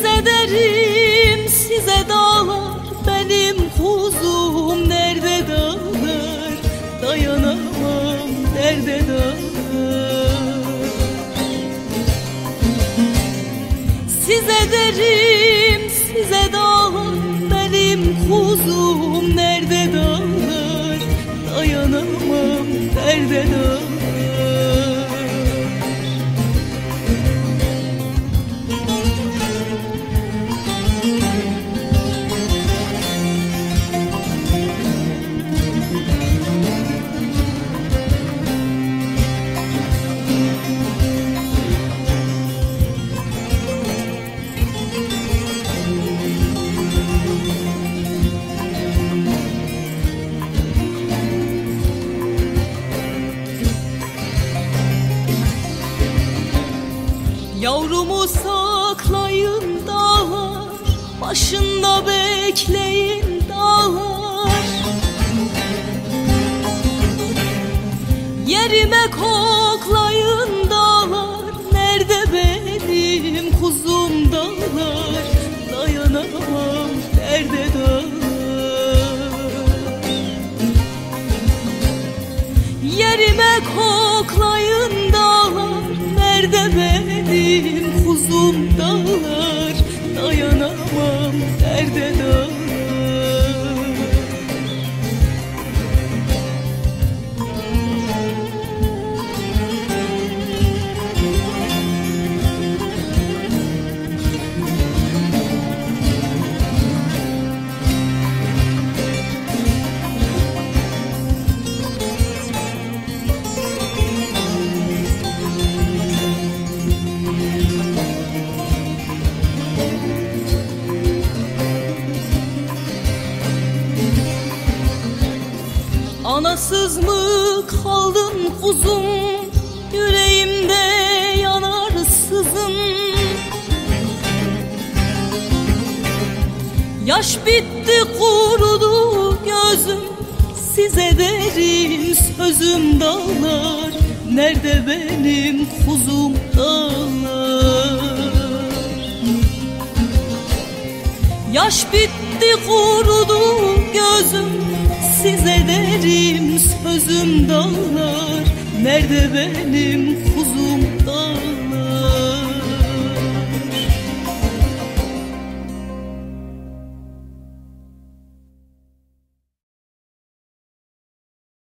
Size derim, size dağlar, benim kuzum nerede dağlar? Dayanamam derde dağlar. Size derim, size dağlar, benim kuzum nerede dağlar? Dayanamam derde dağlar. Yavrumu saklayın dağlar, başında bekleyin dağlar. Yerime koklayın dağlar, nerede benim kuzum dağlar? Dayanamam derde dağlar. Yerime koklayın dağlar, nerede benim kuzum dağlar? Dayanamam derde dağlar. Anasız mı kaldım kuzum, yüreğimde yanar sızım. Yaş bitti kurudu gözüm, size derim sözüm dağlar. Nerede benim kuzum dağlar? Yaş bitti kurudu gözüm, size derim sözüm dağlar. Nerede benim kuzum